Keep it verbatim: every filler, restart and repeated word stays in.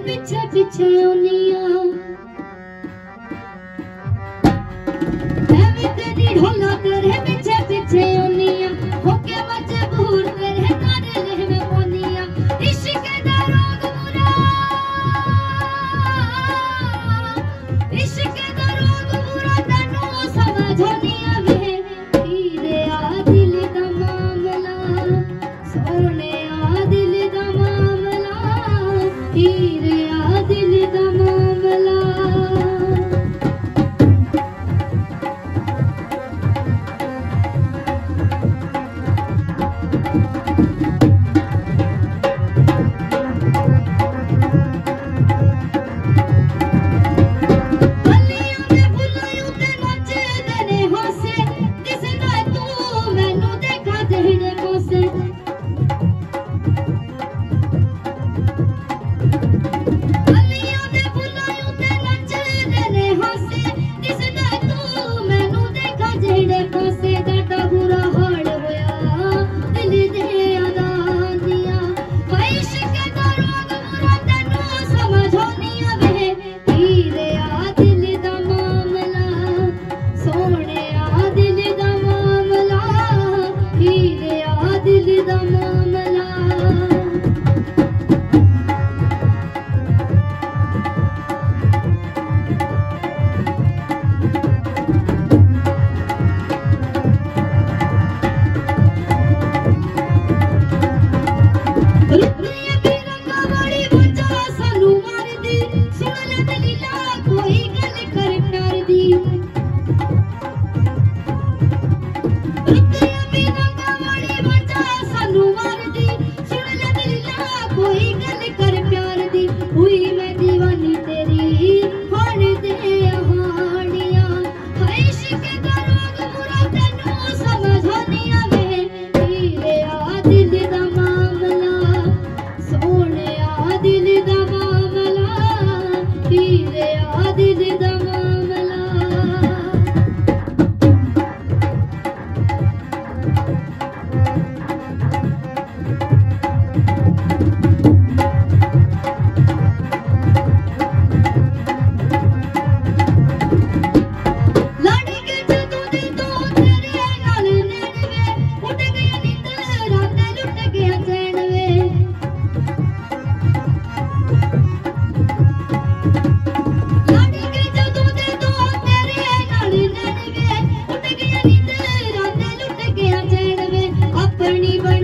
पीछे पीछे ओनिया मैं तेरी ढोला तेरे पीछे पीछे ओनिया होके मजबूर तेरे कर ले मैं ओनिया इश्क दा रोग बुरा इश्क दा रोग बुरा तैनू समझोनिया वे हीरे आ दिल दा मामला सोने आ दिल दा मामला हीरे आ दिल दा मामला अपनी